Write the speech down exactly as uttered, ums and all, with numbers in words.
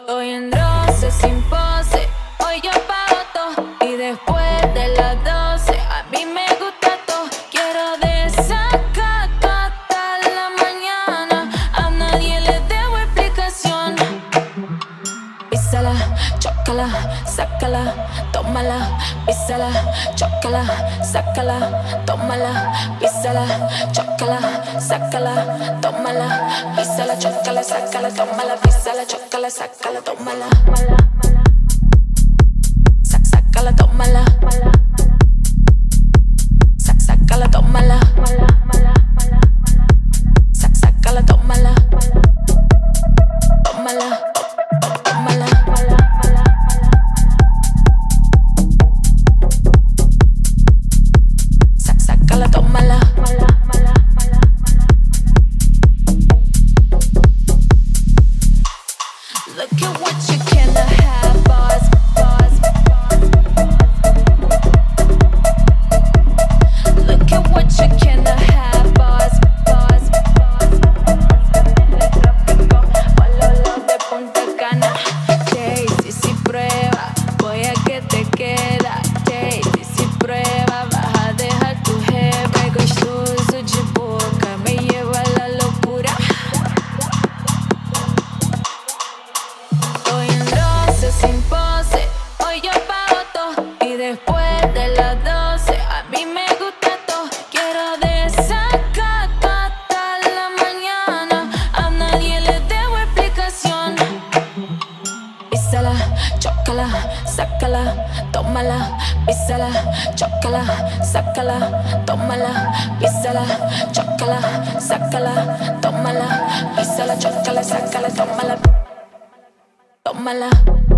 Estoy en roce sin pose, hoy yo pago todo. Y después de las doce, a mí me gusta todo. Quiero desacato hasta la mañana. A nadie le debo explicación. Písala, chócala, sácala, tómala. Písala, chócala, sácala, tómala. Písala, chócala, sácala, tómala. Písala, chócala, sácala, tómala. Písala, chócala, sácala, tómala. Sac, sácala, tómala. Sac, sácala, tómala. Sac, sácala, tómala. Tómala. Look at what you cannot have, boss, boss. Look at what you cannot have, boss, boss, boss. Pololo de Punta Cana. Tasty, si prueba, voy a que te queda. Tasty, si prueba, vas a dejar tu jefe. Gostoso de boca, me lleva a la locura. Sin pose, hoy yo pago todo. Y después de las doce, a mí me gusta todo. Quiero desacato hasta la mañana. A nadie le debo explicación. Písala, chócala, sácala, tómala. Písala, chócala, sácala, tómala. Písala, chócala, sácala, tómala. Písala, chócala, sácala, tómala. Tómala.